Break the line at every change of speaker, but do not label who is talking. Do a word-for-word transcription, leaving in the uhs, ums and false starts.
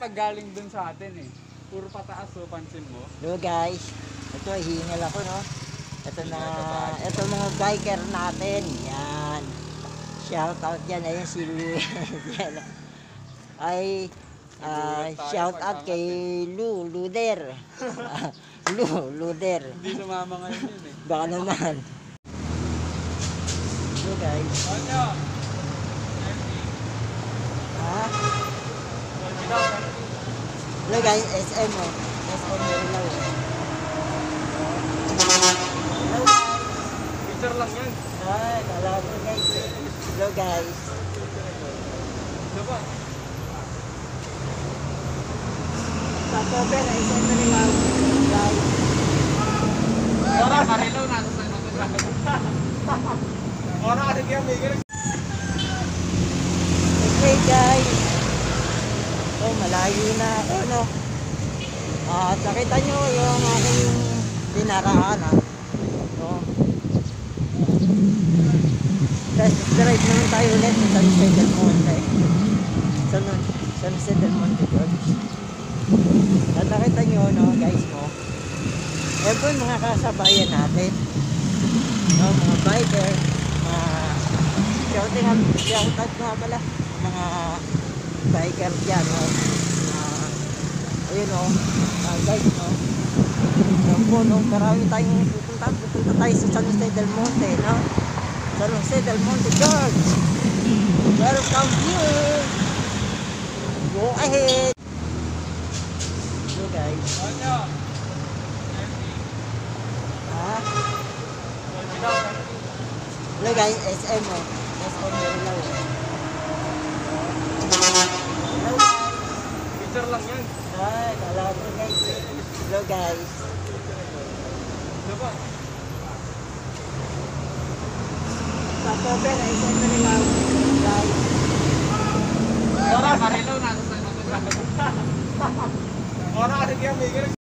pag galing dun sa atin eh. Puro pataas o, pansin mo.
Hello guys, ito hingal ako no. Ito na, ito mga biker natin. Yan. Shout out yan, ayun si Lu. Yan. Ay, uh, shout out kay Lu, Luder. Lu, Luder.
Hindi sumama ngayon yun eh.
Baka naman. Hello guys.
Ano?
Ha? Hello guys, S M o. S M meron lang. Hello guys.
Picture lang yan.
Ay, kala ko guys. Hello guys.
Ano ba?
Pag-cover ay S M meron lang. Guys.
Ora, Marilaw, nasa sa natin. Ora, kasi kaya may ganun.
Okay guys. Oh, malayo na ako no. At uh, nakita nyo yung aking dinaraan ha. No. Test drive naman tayo ulit sa San Jose del Monte. San, San Jose del Monte George. At nakita nyo no guys mo. Yan po yung mga kasabayan natin. No, mga biker, mga shouting out, shout out nga pala mga biker dyan no. Uh, ayun no, uh, guys no. Yan po no, marami tayong pupunta, pupunta tayo sa San Jose del Monte no. San Jose del Monte George. Welcome here. Go ahead. So guys.
Ano?
Ha? Hello guys, S M o. S M meron lang. Hello guys.
Picture lang yan.
Ay, kala ko guys. Hello guys.
Ano ba?
Pag-cover ay S M meron lang. Guys.
Ora, Marilaw, nasa sa natin. Ora, kasi kaya may ganun.